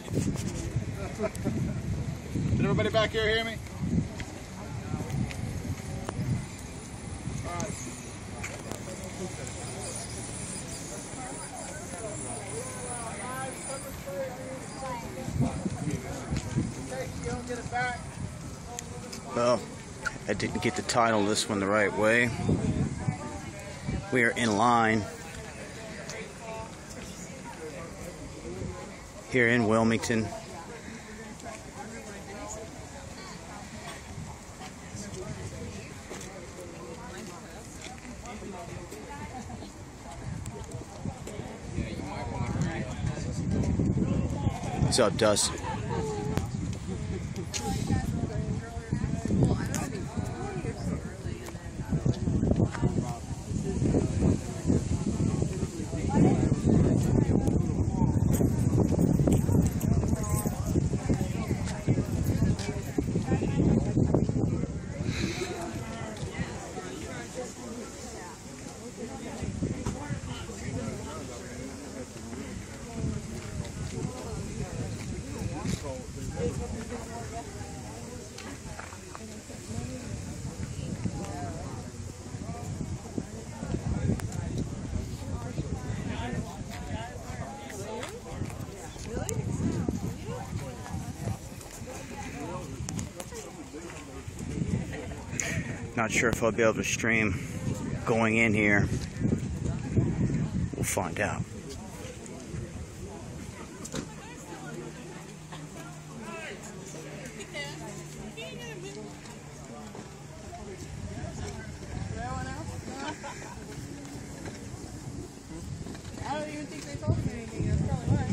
Did everybody back here hear me? Well, I didn't get the title of this one the right way. We are in line here in Wilmington. What's up, Dustin? Not sure if I'll be able to stream going in here. We'll find out. I don't even think they told me anything. That's probably why.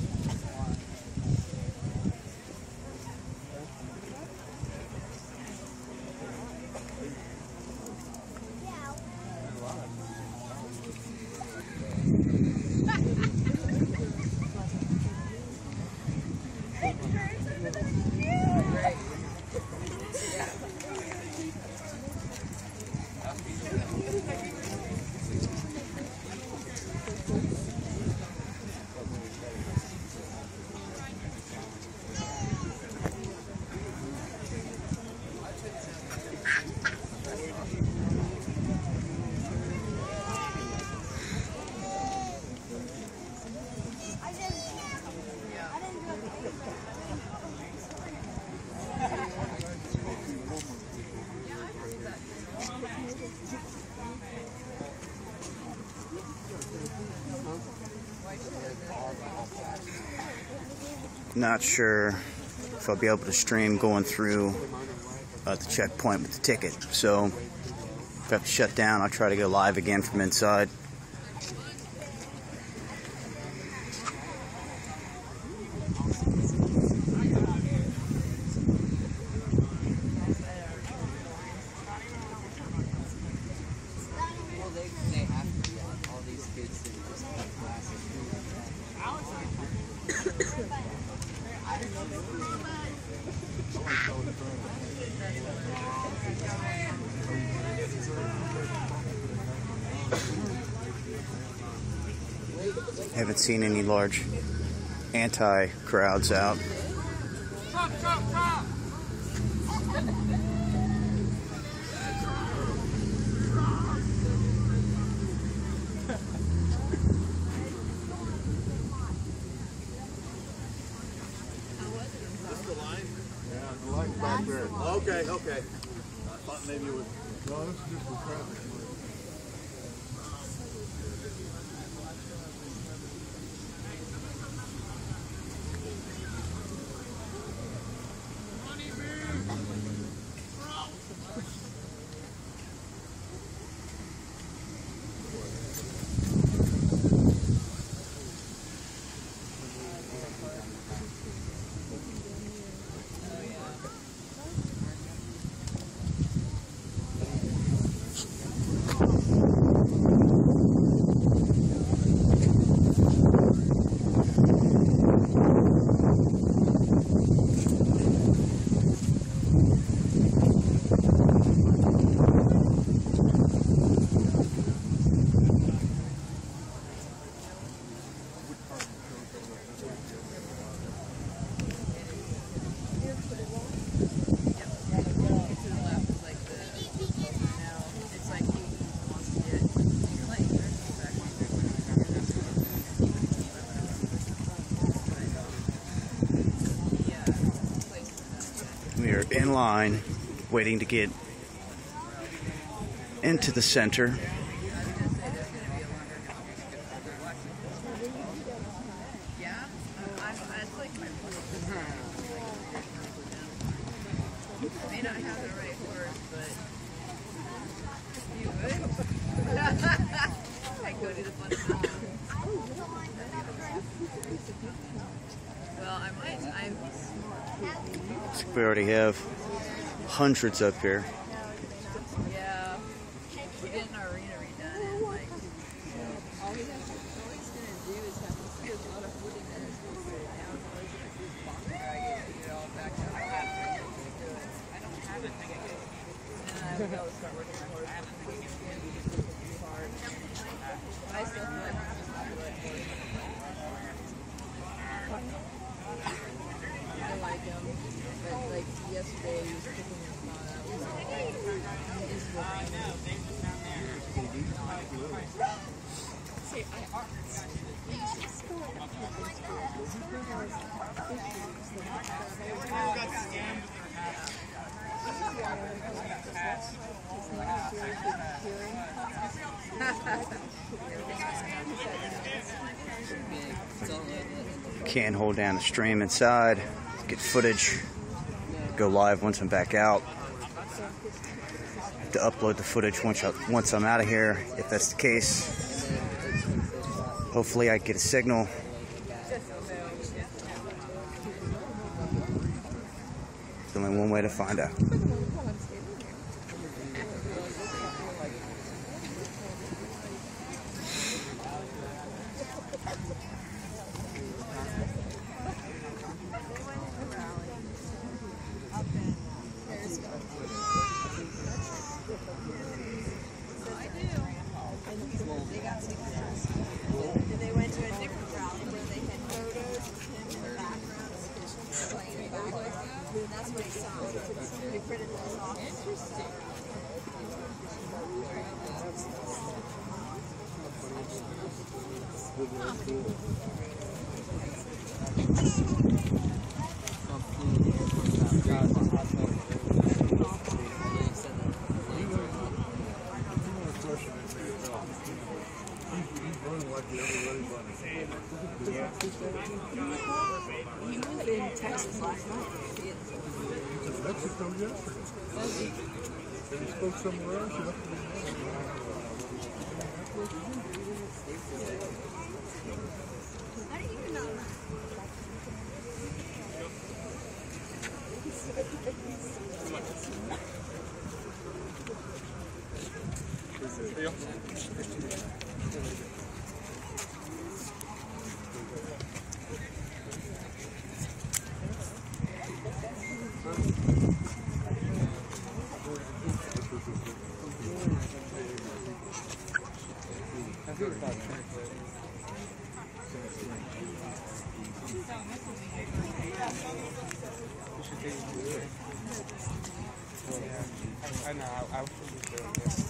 Not sure if I'll be able to stream going through the checkpoint with the ticket. So if I have to shut down, I'll try to go live again from inside. They have to be all these kids in this class. Haven't seen any large anti-crowds out. The line? Yeah, the line's back there. Okay, okay. I thought maybe it was. No, this is just the traffic. We're in line, waiting to get into the center. May not have the right horse, but you would. I go to the fun house. Well, I might. We already have hundreds up here. Yeah. We're getting our arena redone, and like, all he's gonna do is have to see a lot of footing in his down box drag it, get it all back up. I don't have it. And I will start working my horse. I still feel like I'm just not good. I like him, but like yesterday he was picking his spot up. Can't hold down the stream inside, get footage, go live once I'm back out. Have to upload the footage once I'm out of here, if that's the case. Hopefully I get a signal. There's only one way to find out. And they went to a different rally where they had photos of him in the background of the picture playing it back like that. And that's what he saw. They printed those off. He was in Texas last night. Mexico yesterday. And he spoke somewhere else. How do you know that? I know, I was doing this.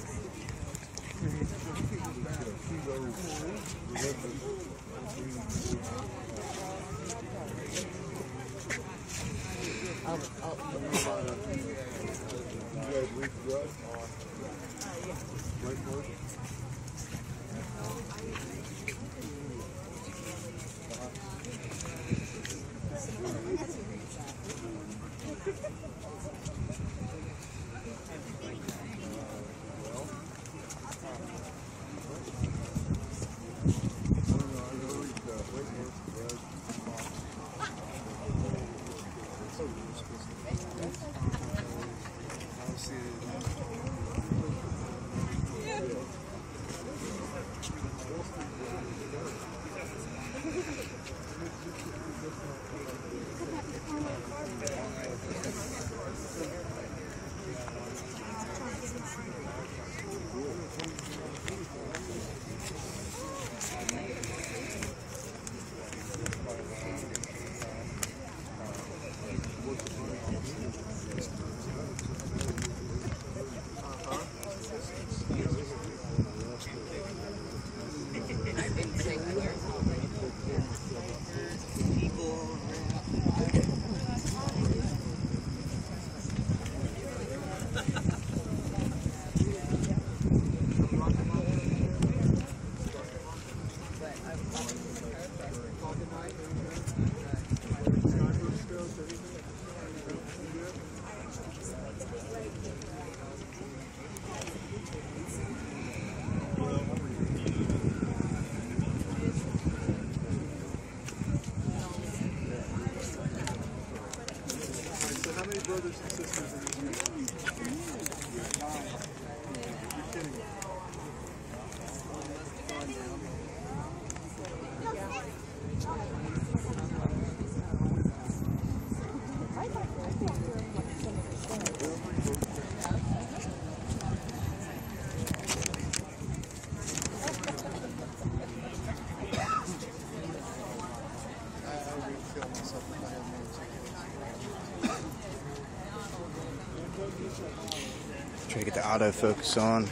Try to get the autofocus on.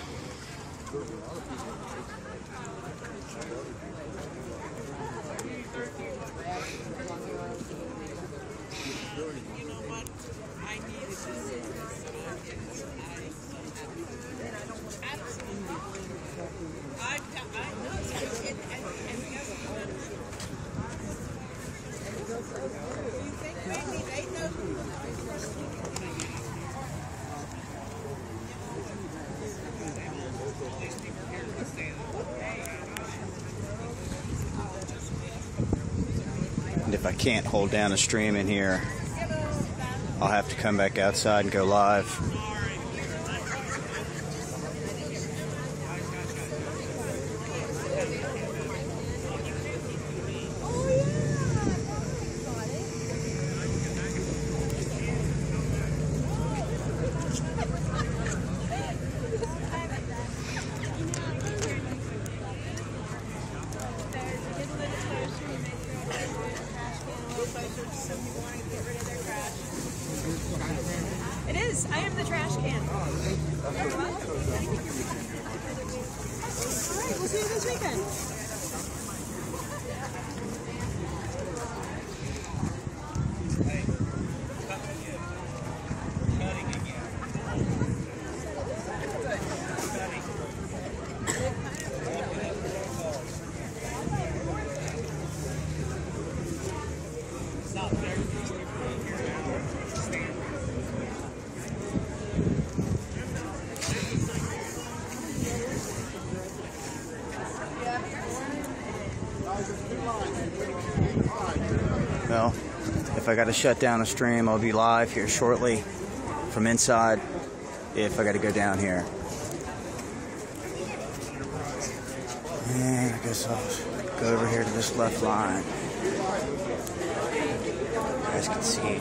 And if I can't hold down a stream in here, I'll have to come back outside and go live. It is. I am the trash can. All right, we'll see you this weekend. Well, if I got to shut down a stream, I'll be live here shortly from inside if I got to go down here. And I guess I'll go over here to this left line. You guys can see.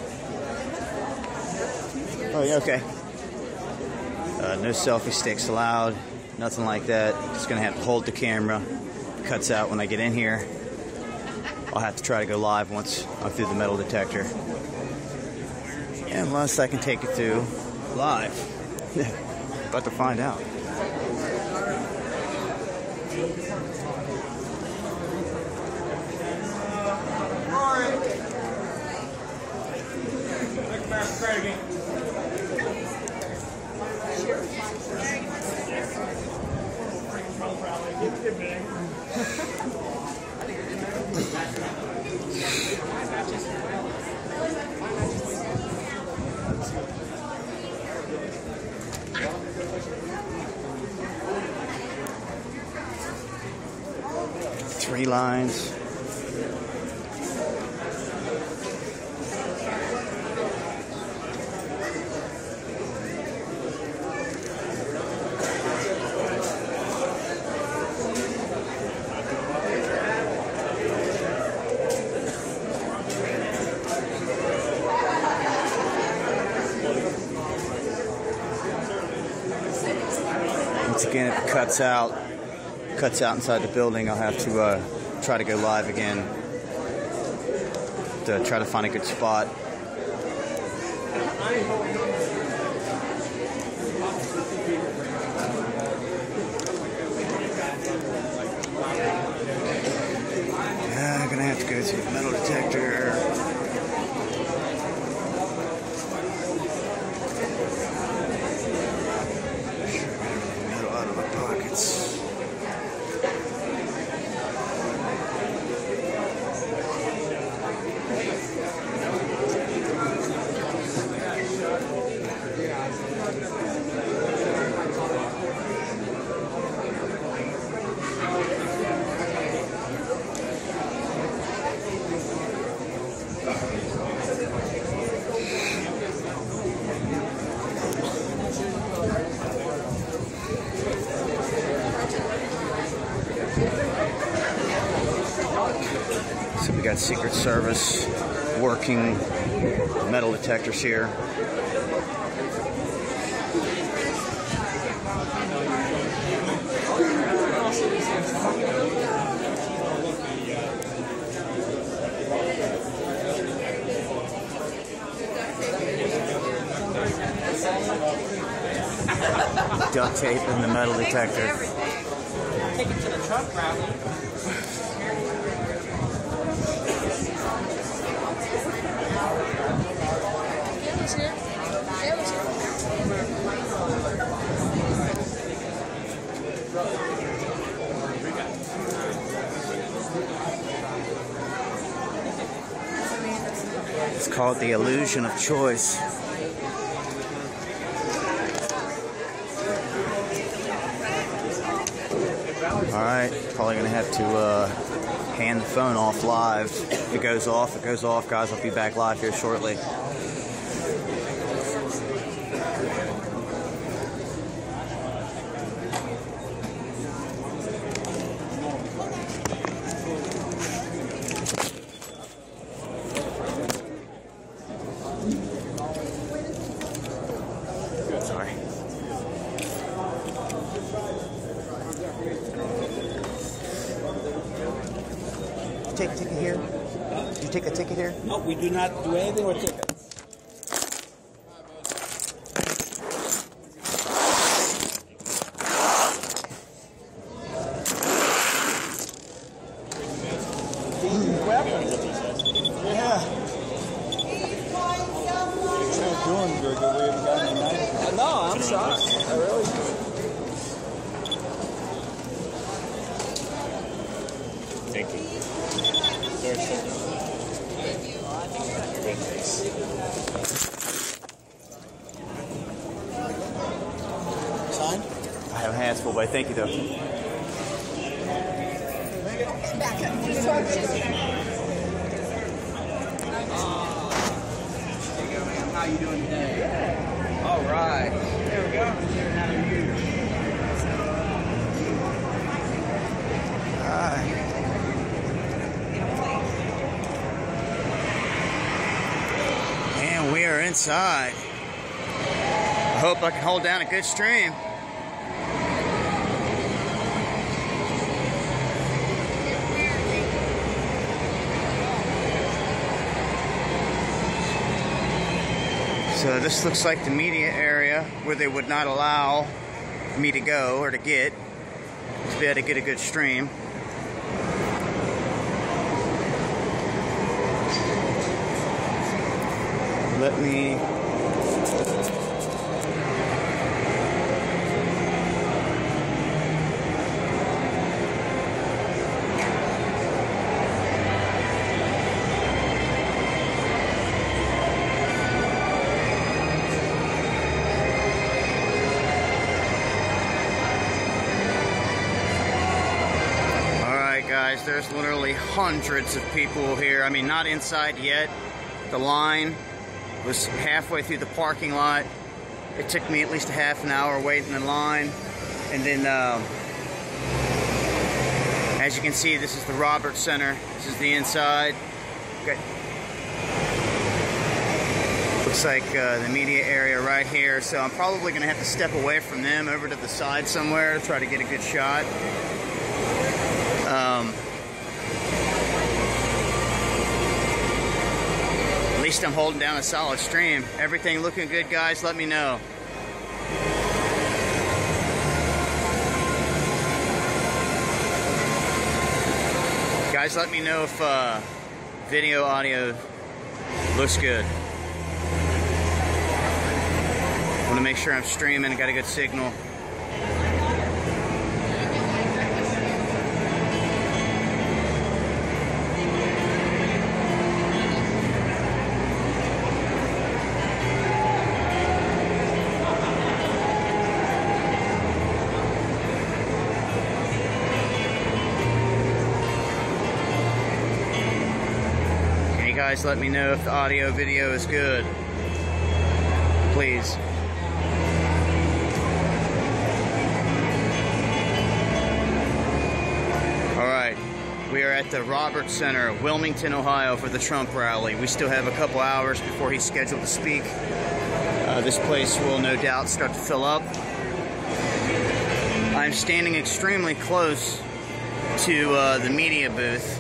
Oh, yeah, okay. No selfie sticks allowed, nothing like that. Just gonna have to hold the camera. It cuts out when I get in here. I'll have to try to go live once I'm through the metal detector. Unless I can take it through live. About to find out. Three lines. Once again, if it cuts out inside the building, I'll have to try to go live again to try to find a good spot. Yeah, I'm gonna have to go through the metal detector. Metal out of my pockets. So we got Secret Service working metal detectors here. Duct tape and the metal detector. Take it to the Trump rally. It's called the illusion of choice. Alright, probably gonna have to hand the phone off live. If it goes off, it goes off, guys. I'll be back live here shortly. Sorry. Take a ticket here? Did you take a ticket here? No, we do not do anything with tickets. No, I'm shocked. I really do. Thank you. Sign? I have a handful, but thank you though. How you doing today? All right. There we go. And we are inside. I hope I can hold down a good stream. So this looks like the media area where they would not allow me to go or to get to be able to get a good stream. Let me guys, there's literally hundreds of people here. I mean, not inside yet. The line was halfway through the parking lot. It took me at least a half an hour waiting in line. And then, as you can see, this is the Roberts Center. This is the inside. Okay. Looks like the media area right here. So I'm probably going to have to step away from them over to the side somewhere to try to get a good shot. At least I'm holding down a solid stream. Everything looking good, guys? Let me know. Guys, let me know if video, audio looks good. I want to make sure I'm streaming and got a good signal. Guys, let me know if the audio video is good, please. Alright, we are at the Roberts Center, Wilmington, Ohio for the Trump rally. We still have a couple hours before he's scheduled to speak. This place will no doubt start to fill up. I'm standing extremely close to the media booth,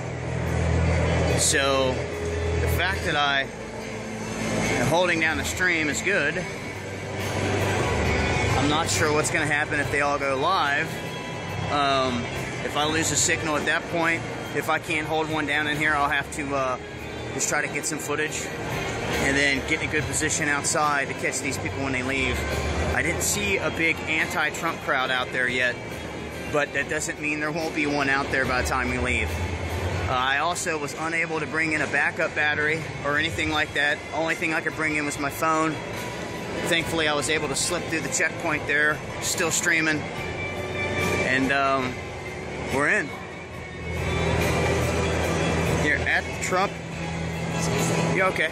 so the fact that I am holding down the stream is good. I'm not sure what's going to happen if they all go live. If I lose a signal at that point, if I can't hold one down in here, I'll have to just try to get some footage and then get in a good position outside to catch these people when they leave. I didn't see a big anti-Trump crowd out there yet, but that doesn't mean there won't be one out there by the time we leave. I also was unable to bring in a backup battery or anything like that. Only thing I could bring in was my phone. Thankfully, I was able to slip through the checkpoint there, still streaming, and we're in. Here at Trump. You okay?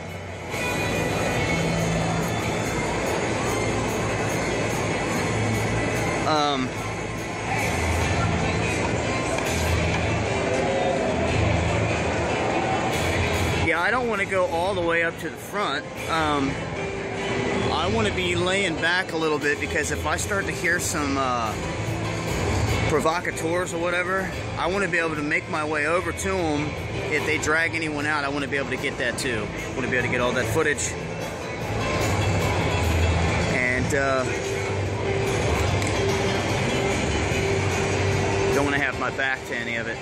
Yeah, I don't want to go all the way up to the front. I want to be laying back a little bit, because if I start to hear some provocateurs or whatever, I want to be able to make my way over to them. If they drag anyone out, I want to be able to get that too. I want to be able to get all that footage. And don't want to have my back to any of it.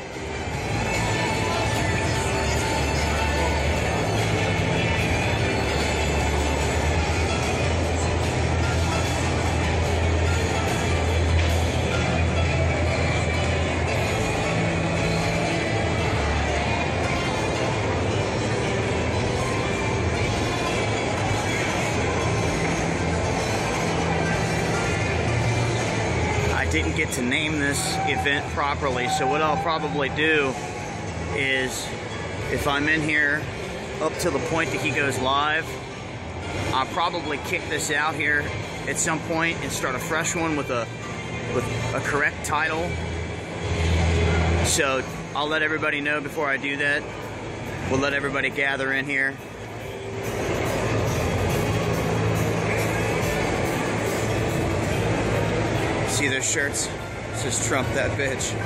Didn't get to name this event properly, so what I'll probably do is, if I'm in here up to the point that he goes live, I'll probably kick this out here at some point and start a fresh one with a correct title. So I'll let everybody know before I do that. We'll let everybody gather in here. See their shirts? It says Trump that bitch.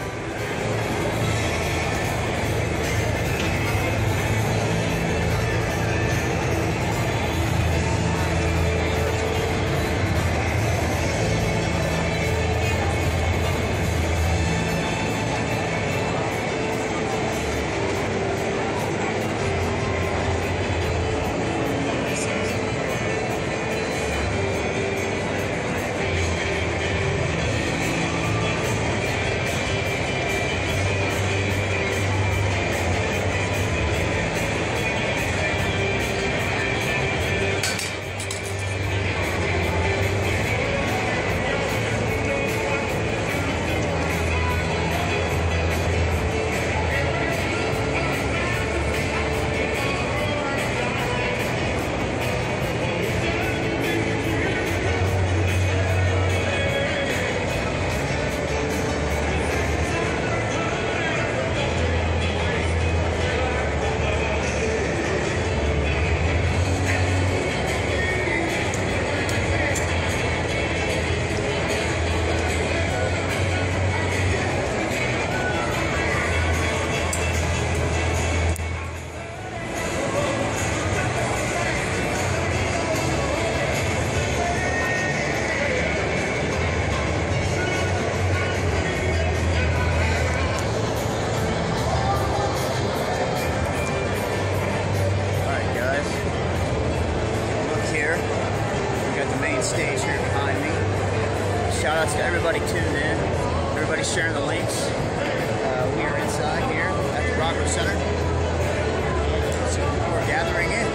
Stage here behind me. Shout outs to everybody tuned in, everybody sharing the links. We are inside here at the Rogers Center. So we're gathering in.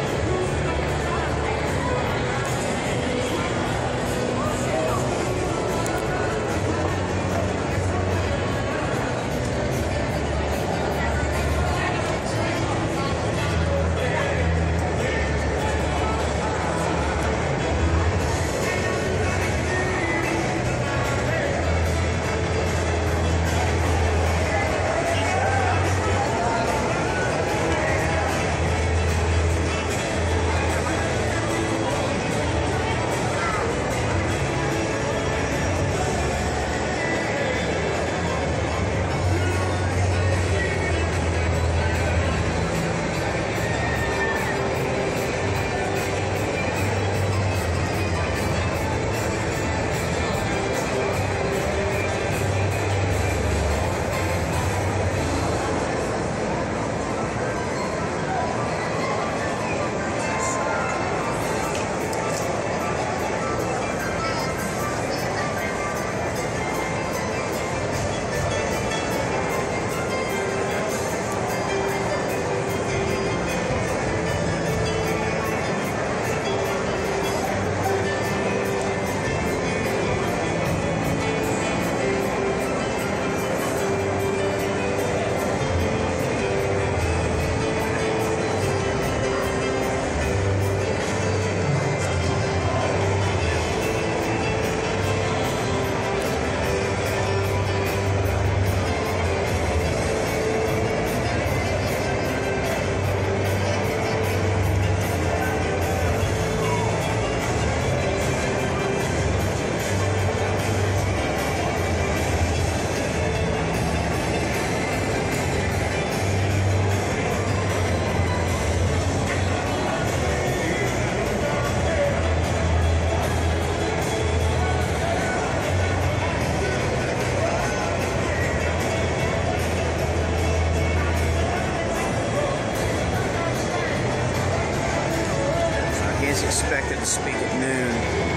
is expected to speak at noon.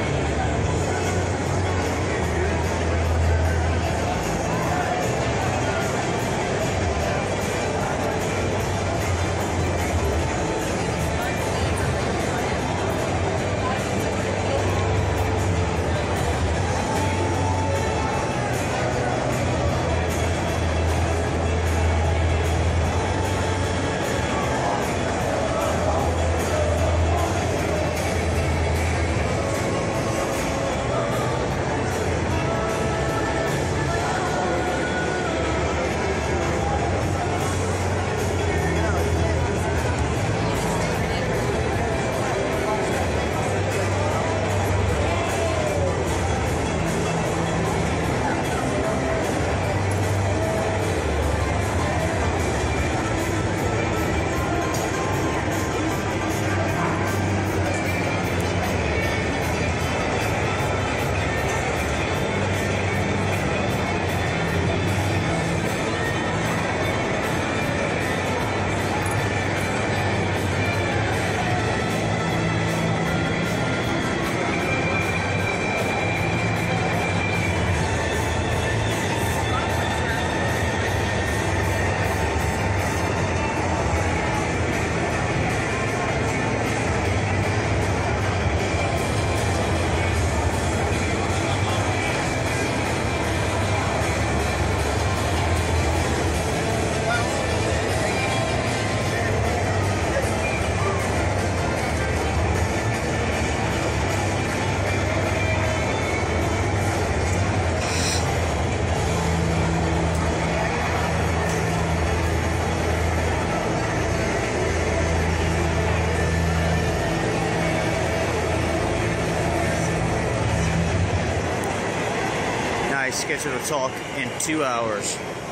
Scheduled to talk in 2 hours.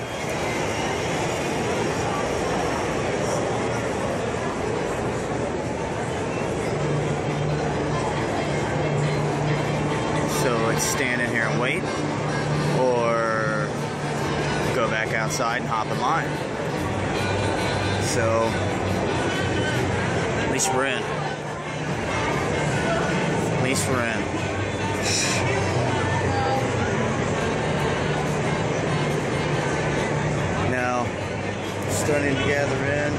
So let's stand in here and wait, or go back outside and hop in line. So at least we're in. At least we're in. Starting to gather in.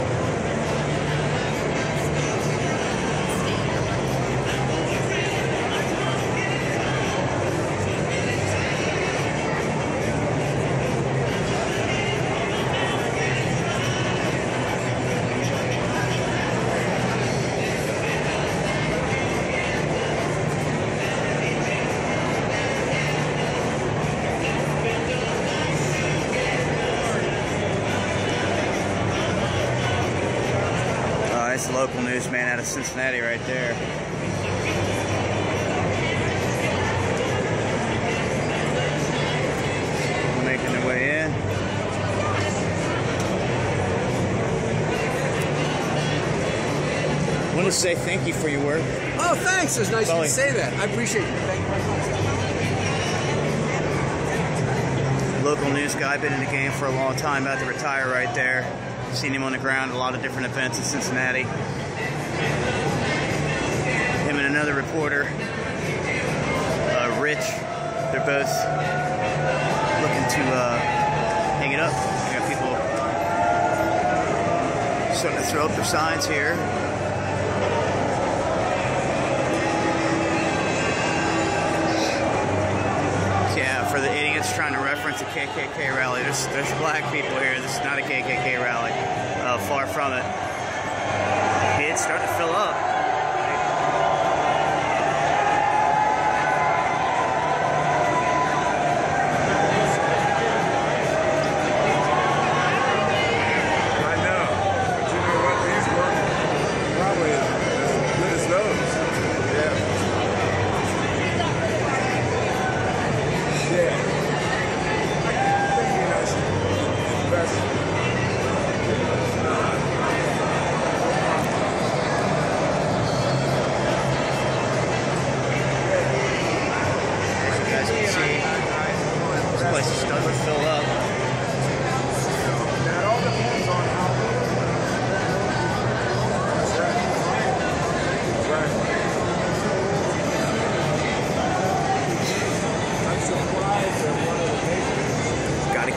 It's a local newsman out of Cincinnati right there. Making their way in. I want to say thank you for your work. Oh, thanks. It's nice of you to say that. I appreciate it. Thank you very much. Local news guy, been in the game for a long time, about to retire right there. Seen him on the ground at a lot of different events in Cincinnati. Him and another reporter, Rich, they're both looking to hang it up. We got people starting to throw up their signs here. Yeah, for the idiots trying to reference a KKK rally, there's black people here. This is not a KKK rally. Far from it. It's starting to fill up. I know. But you know what? These work probably as good as those. Yeah. Yeah. You know, best.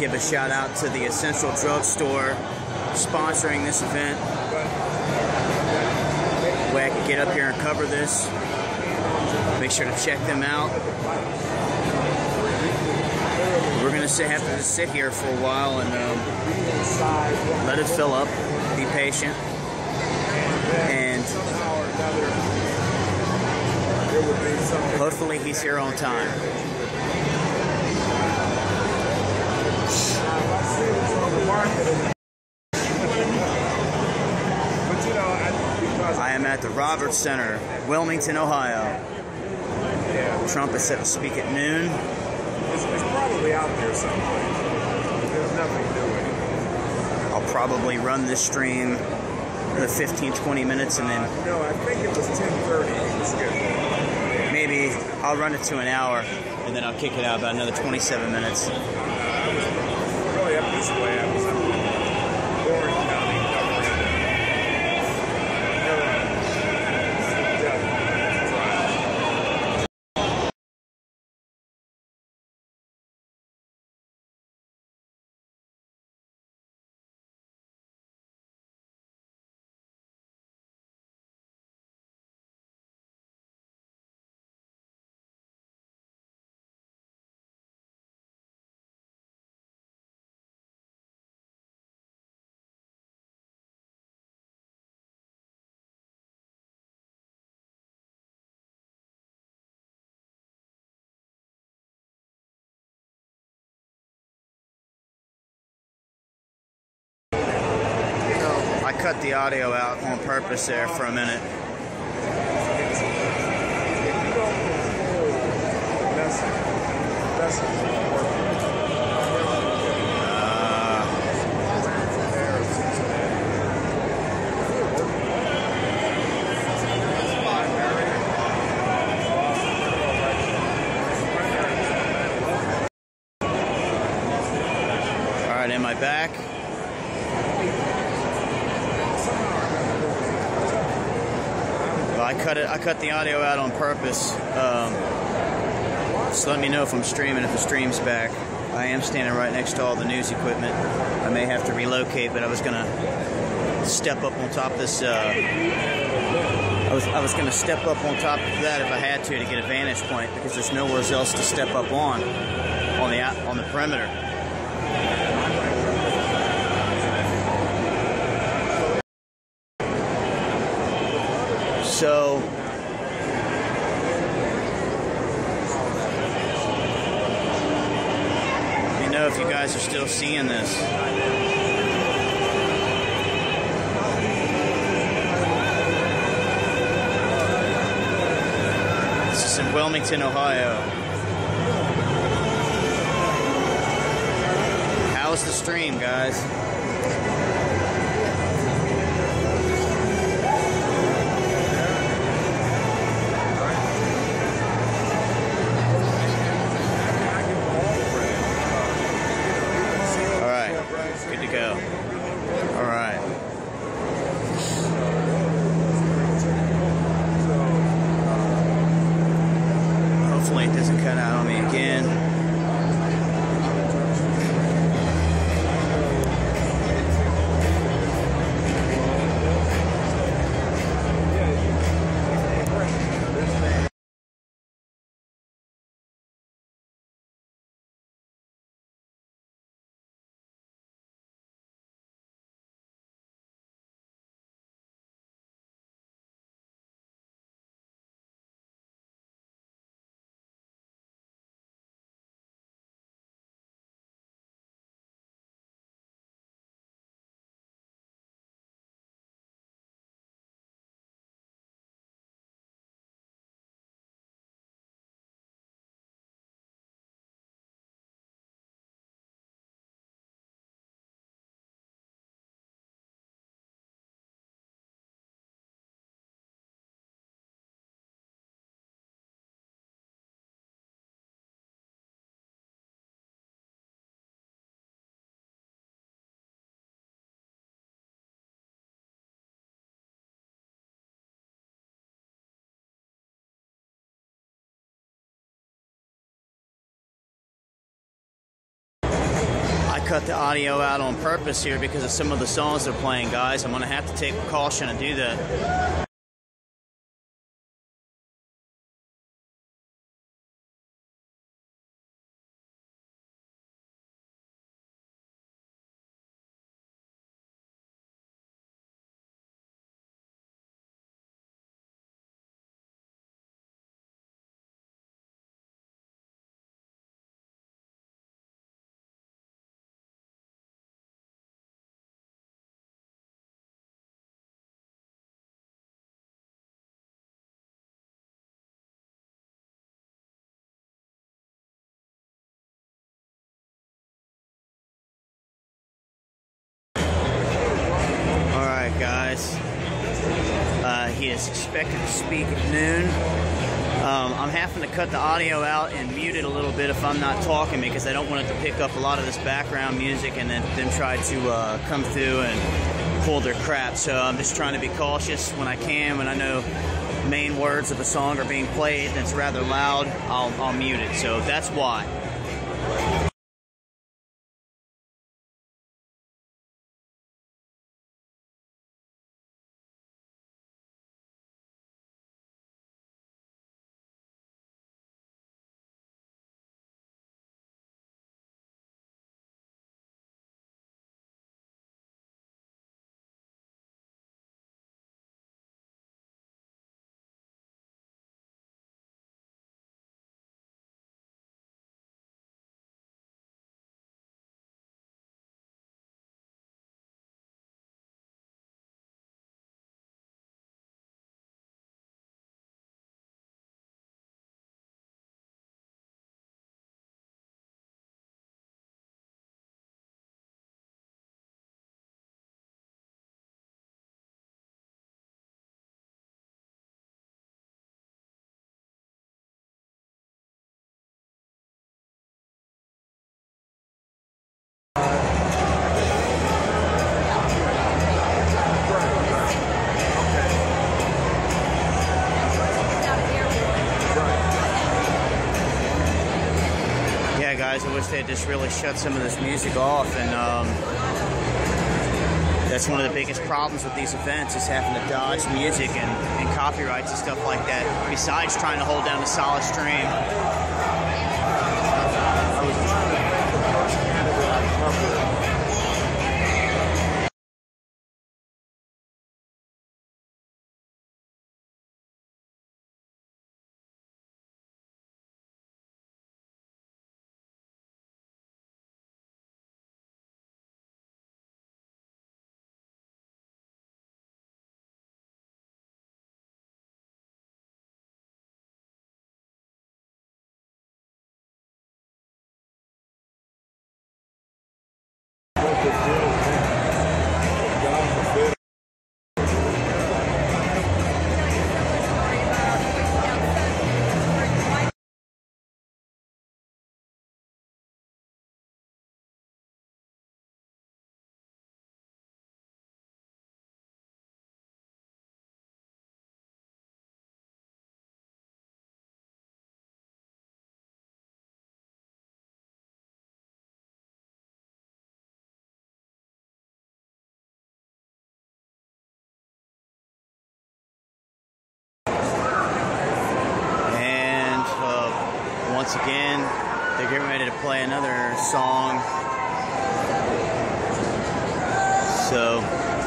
give a shout out to the Essential Drug Store sponsoring this event. Way I can get up here and cover this. Make sure to check them out. We're gonna have to sit here for a while and let it fill up. Be patient, and hopefully he's here on time. I am at the Roberts Center, Wilmington, Ohio. Trump is set to speak at noon. It's probably out there someplace. There's nothing doing it. I'll probably run this stream for 15-20 minutes and then No, I think it was 10:30 on the schedule. maybe I'll run it to an hour and then I'll kick it out about another 27 minutes. I was really up this way. I was up in Warren County covering I cut the audio out on purpose there for a minute. All right, am I back? I cut the audio out on purpose. Just let me know if I'm streaming, if the stream's back. I am standing right next to all the news equipment. I may have to relocate, but I was gonna step up on top of this. I was gonna step up on top of that if I had to get a vantage point, because there's nowhere else to step up on the perimeter. So, let me know if you guys are still seeing this. This is in Wilmington, Ohio. How's the stream, guys? Good to go. All right. Hopefully it doesn't cut out on me again. cut the audio out on purpose here because of some of the songs they're playing, guys. I'm going to have to take precaution and do that. Guys, he is expected to speak at noon. I'm having to cut the audio out and mute it a little bit if I'm not talking because I don't want it to pick up a lot of this background music and then try to come through and pull their crap. So I'm just trying to be cautious when I can. When I know main words of a song are being played and it's rather loud, I'll mute it. So that's why. Guys, I wish they'd just really shut some of this music off, and that's one of the biggest problems with these events is having to dodge music and copyrights and stuff like that, besides trying to hold down a solid stream. Once again, they're getting ready to play another song. So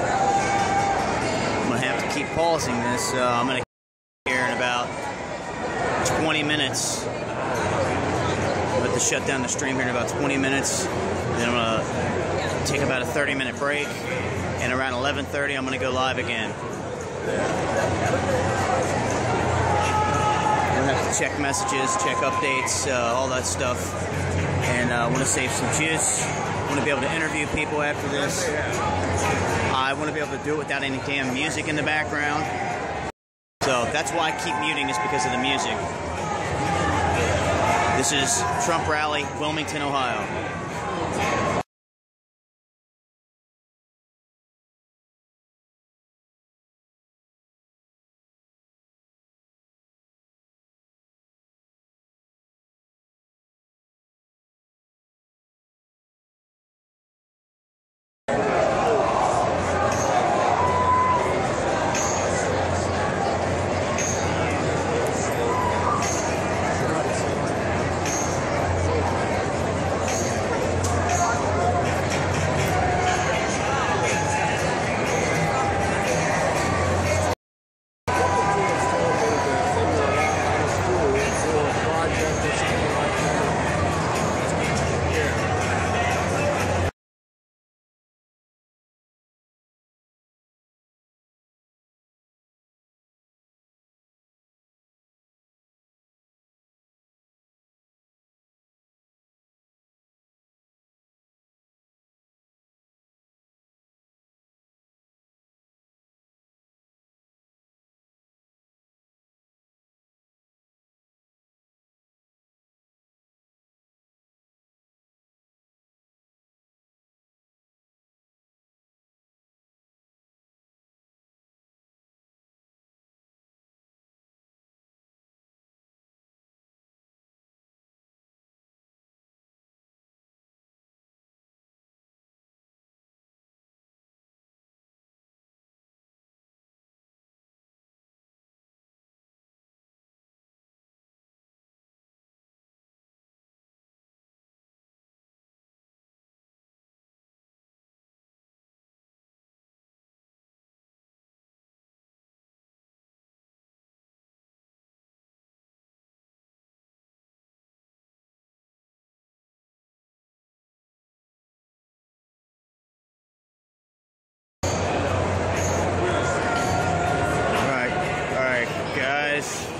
I'm going to have to keep pausing this. I'm going to here in about 20 minutes. I'm going to have to shut down the stream here in about 20 minutes. Then I'm going to take about a 30-minute break. And around 11:30, I'm going to go live again. Have to check messages, check updates, all that stuff, and I want to save some juice. I want to be able to interview people after this. I want to be able to do it without any damn music in the background. So that's why I keep muting, is because of the music. This is Trump Rally, Wilmington, Ohio.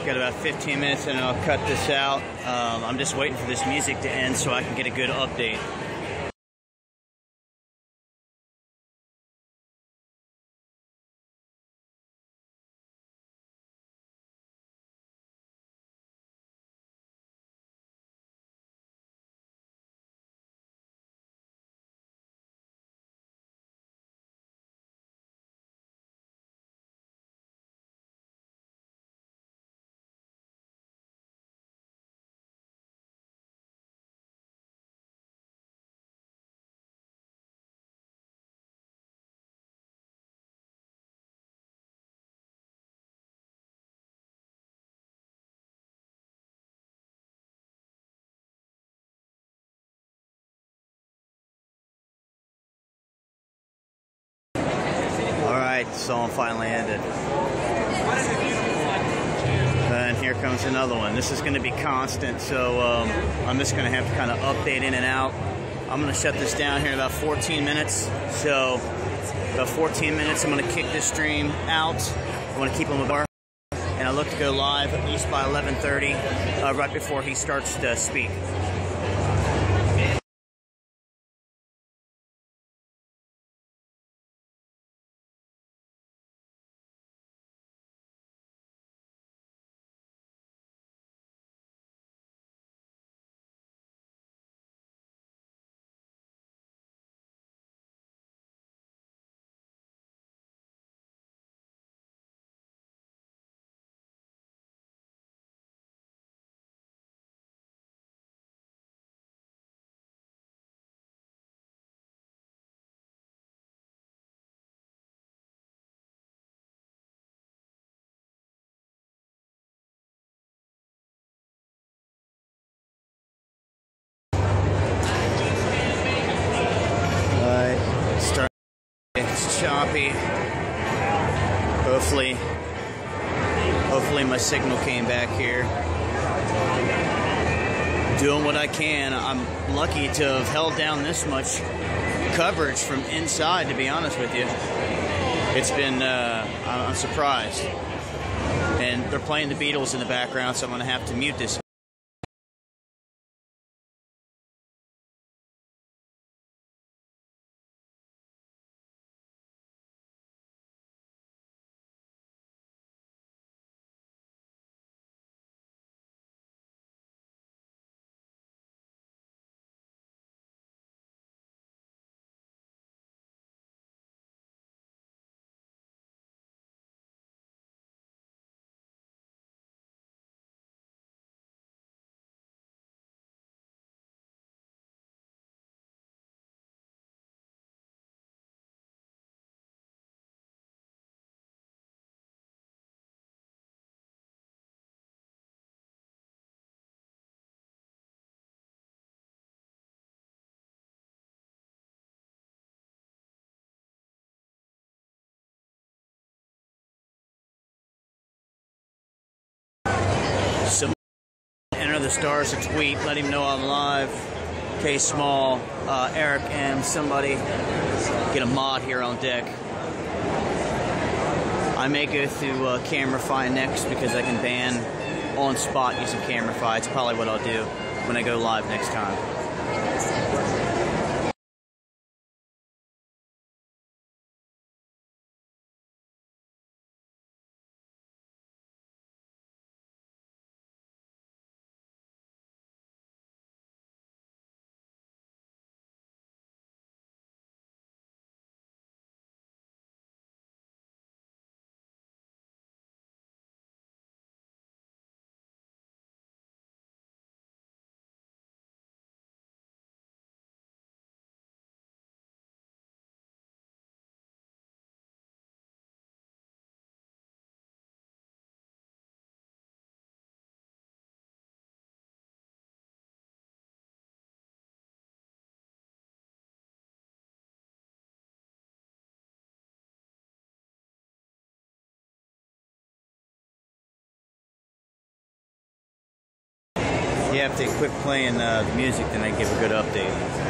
Got about 15 minutes and I'll cut this out. I'm just waiting for this music to end so I can get a good update. Alright, song finally ended. And here comes another one. This is going to be constant, so I'm just going to have to kind of update in and out. I'm going to shut this down here in about 14 minutes. So, about 14 minutes, I'm going to kick this stream out. I want to keep him bar. And I look to go live at least by 11:30, right before he starts to speak. It's choppy. Hopefully my signal came back here. Doing what I can. I'm lucky to have held down this much coverage from inside, to be honest with you. It's been, I'm surprised. And they're playing the Beatles in the background, so I'm going to have to mute this. So enter the stars a tweet, let him know I'm live. K Small, Eric, and somebody get a mod here on deck. I may go through Camerify next because I can ban on spot using Camerify. It's probably what I'll do when I go live next time. Yeah, if they quit playing the music, then I give a good update.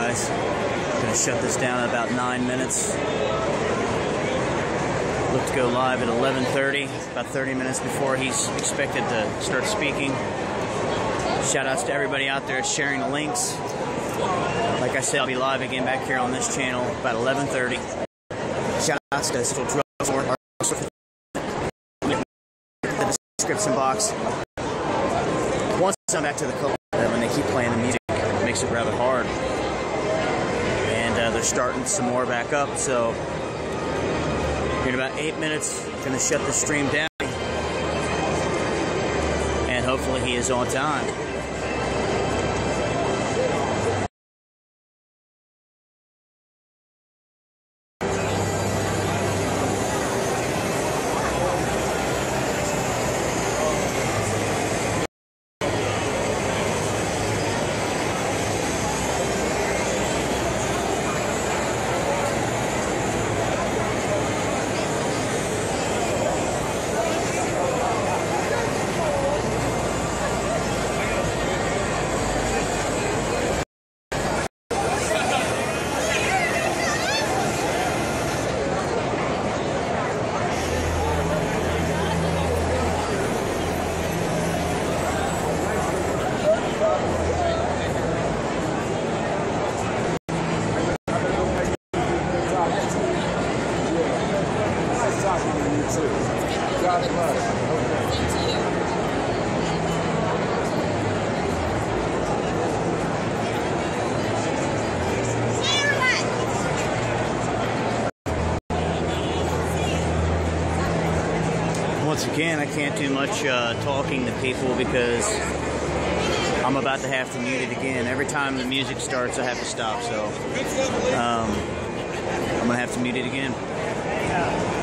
guys. Gonna shut this down in about 9 minutes. Look to go live at 11:30, about 30 minutes before he's expected to start speaking. Shout outs to everybody out there sharing the links. Like I said, I'll be live again back here on this channel about 11:30. Shout outs to Still Drugs in the description box. Once I'm back to the club, when they keep playing the music, it makes it rather hard. And they're starting some more back up, so in about 8 minutes, going to shut the stream down. And hopefully he is on time. Once again, I can't do much talking to people because I'm about to have to mute it again. Every time the music starts, I have to stop, so I'm going to have to mute it again.